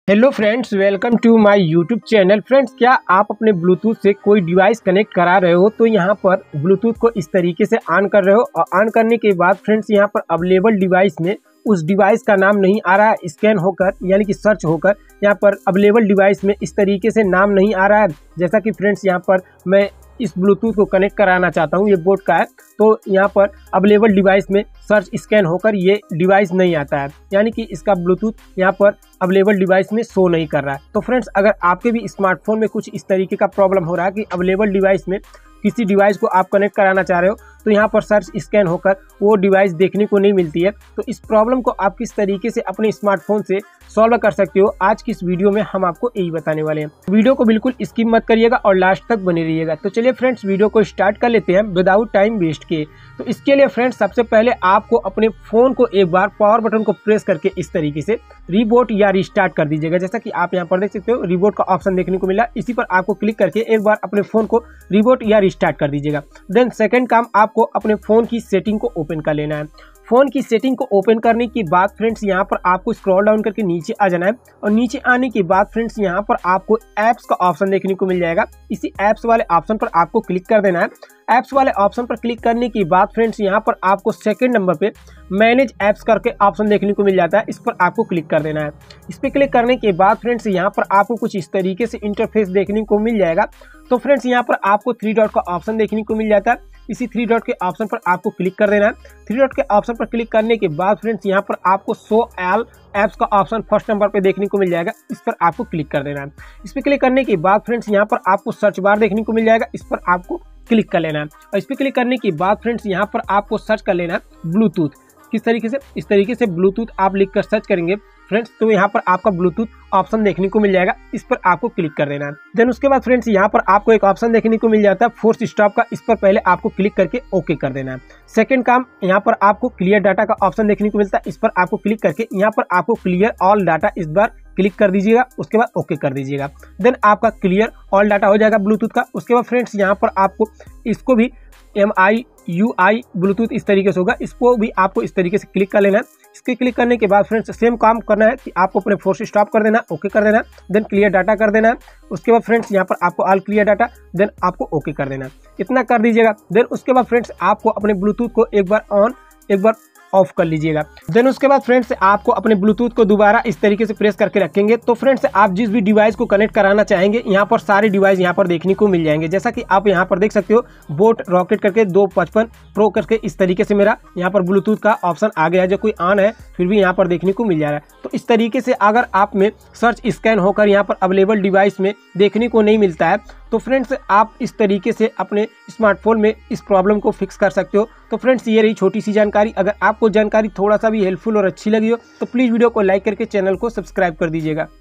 Hello friends, welcome to my YouTube channel. Friends, क्या आप अपने ब्लूटूथ से कोई डिवाइस कनेक्ट करा रहे हो तो यहाँ पर ब्लूटूथ को इस तरीके से ऑन कर रहे हो और ऑन करने के बाद फ्रेंड्स यहाँ पर अवेलेबल डिवाइस में उस डिवाइस का नाम नहीं आ रहा है, स्कैन होकर यानी कि सर्च होकर यहाँ पर अवेलेबल डिवाइस में इस तरीके से नाम नहीं आ रहा है। जैसा कि फ्रेंड्स यहाँ पर मैं इस ब्लूटूथ को कनेक्ट कराना चाहता हूँ, ये बोट का है, तो यहाँ पर अवेलेबल डिवाइस में सर्च स्कैन होकर ये डिवाइस नहीं आता है, यानी कि इसका ब्लूटूथ यहाँ पर अवेलेबल डिवाइस में शो नहीं कर रहा है। तो फ्रेंड्स, अगर आपके भी स्मार्टफोन में कुछ इस तरीके का प्रॉब्लम हो रहा है कि अवेलेबल डिवाइस में किसी डिवाइस को आप कनेक्ट कराना चाह रहे हो तो यहाँ पर सर्च स्कैन होकर वो डिवाइस देखने को नहीं मिलती है, तो इस प्रॉब्लम को आप किस तरीके से अपने स्मार्टफोन से सॉल्व कर सकते हो, आज की इस वीडियो में हम आपको यही बताने वाले हैं। वीडियो को बिल्कुल स्किप मत करिएगा और लास्ट तक बने रहिएगा। तो चलिए फ्रेंड्स, वीडियो को स्टार्ट कर लेते हैं विदाउट टाइम वेस्ट किए। तो इसके लिए फ्रेंड्स, सबसे पहले आपको अपने फ़ोन को एक बार पावर बटन को प्रेस करके इस तरीके से रीबूट या रिस्टार्ट कर दीजिएगा। जैसा कि आप यहाँ पर देख सकते हो, रीबूट का ऑप्शन देखने को मिला, इसी पर आपको क्लिक करके एक बार अपने फ़ोन को रीबूट या रिस्टार्ट कर दीजिएगा। देन सेकंड काम, आपको अपने फ़ोन की सेटिंग को ओपन कर लेना है। फ़ोन की सेटिंग को ओपन करने के बाद फ्रेंड्स यहाँ पर आपको स्क्रॉल डाउन करके नीचे आ जाना है और नीचे आने के बाद फ्रेंड्स यहाँ पर आपको ऐप्स का ऑप्शन देखने को मिल जाएगा। इसी ऐप्स वाले ऑप्शन पर आपको क्लिक कर देना है। ऐप्स वाले ऑप्शन पर क्लिक करने के बाद फ्रेंड्स यहाँ पर आपको सेकंड नंबर पे मैनेज ऐप्स करके ऑप्शन देखने को मिल जाता है, इस पर आपको क्लिक कर देना है। इस पर क्लिक करने के बाद फ्रेंड्स यहाँ पर आपको कुछ इस तरीके से इंटरफेस देखने को मिल जाएगा। तो फ्रेंड्स यहाँ पर आपको 3 डॉट का ऑप्शन देखने को मिल जाता है, इसी 3 डॉट के ऑप्शन पर आपको क्लिक कर देना है। 3 डॉट के ऑप्शन पर क्लिक करने के बाद फ्रेंड्स यहाँ पर आपको शो ऑल ऐप्स का ऑप्शन फर्स्ट नंबर पे देखने को मिल जाएगा, इस पर आपको क्लिक कर देना है। इस पर क्लिक करने के बाद फ्रेंड्स यहाँ पर आपको सर्च बार देखने को मिल जाएगा, इस पर आपको क्लिक कर लेना है। और इस पर क्लिक करने के बाद फ्रेंड्स यहाँ पर आपको सर्च कर लेना है ब्लूटूथ। किस तरीके से? इस तरीके से ब्लूटूथ आप लिखकर सर्च करेंगे फ्रेंड्स तो यहाँ पर आपका ब्लूटूथ ऑप्शन देखने को मिल जाएगा, इस पर आपको क्लिक कर देना है। देन उसके बाद फ्रेंड्स यहाँ पर आपको एक ऑप्शन देखने को मिल जाता है फोर्स स्टॉप का, इस पर पहले आपको क्लिक करके ओके कर देना है। सेकंड काम, यहाँ पर आपको क्लियर डाटा का ऑप्शन देखने को मिलता है, इस पर आपको क्लिक करके यहाँ पर आपको क्लियर ऑल डाटा इस बार क्लिक कर दीजिएगा, उसके बाद ओके कर दीजिएगा। देन आपका क्लियर ऑल डाटा हो जाएगा ब्लूटूथ का। उसके बाद फ्रेंड्स यहाँ पर आपको इसको भी MIUI ब्लूटूथ इस तरीके से होगा, इसको भी आपको इस तरीके से क्लिक कर लेना है। इसके क्लिक करने के बाद फ्रेंड्स सेम काम करना है कि आपको अपने फोर्स स्टॉप कर देना, ओके कर देना, देन क्लियर डाटा कर देना है। उसके बाद फ्रेंड्स यहाँ पर आपको ऑल क्लियर डाटा, देन आपको ओके कर देना, इतना कर दीजिएगा। देन उसके बाद फ्रेंड्स आपको अपने ब्लूटूथ को एक बार ऑन एक बार ऑफ कर लीजिएगा। देन उसके बाद फ्रेंड्स आपको अपने ब्लूटूथ को दोबारा इस तरीके से प्रेस करके रखेंगे तो फ्रेंड्स आप जिस भी डिवाइस को कनेक्ट कराना चाहेंगे यहाँ पर सारे डिवाइस यहाँ पर देखने को मिल जाएंगे। जैसा कि आप यहाँ पर देख सकते हो, बोट रॉकेट करके 255 प्रो करके इस तरीके से मेरा यहाँ पर ब्लूटूथ का ऑप्शन आ गया है, जो कोई ऑन है फिर भी यहाँ पर देखने को मिल जा रहा है। तो इस तरीके से अगर आप में सर्च स्कैन होकर यहाँ पर अवेलेबल डिवाइस में देखने को नहीं मिलता है तो फ्रेंड्स आप इस तरीके से अपने स्मार्टफोन में इस प्रॉब्लम को फिक्स कर सकते हो। तो फ्रेंड्स ये रही छोटी सी जानकारी। अगर आपको जानकारी थोड़ा सा भी हेल्पफुल और अच्छी लगी हो तो प्लीज़ वीडियो को लाइक करके चैनल को सब्सक्राइब कर दीजिएगा।